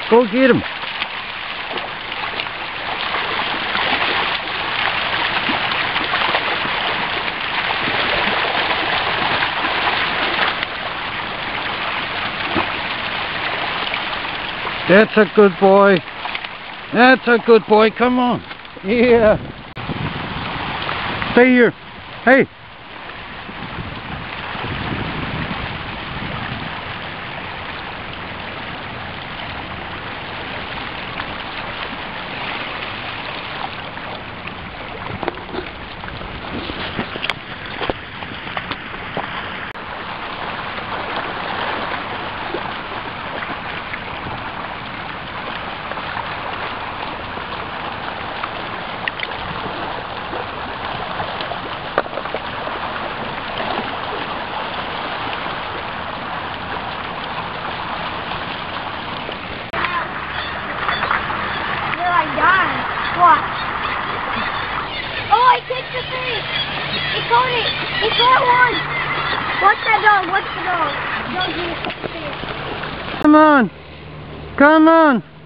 Go get him. That's a good boy. That's a good boy. Come on. Yeah. Stay here. Hey. What? Oh, I kicked the thing! He caught it! He caught one! Watch that dog! Watch the dog! Dog, he kicked the thing. Come on! Come on!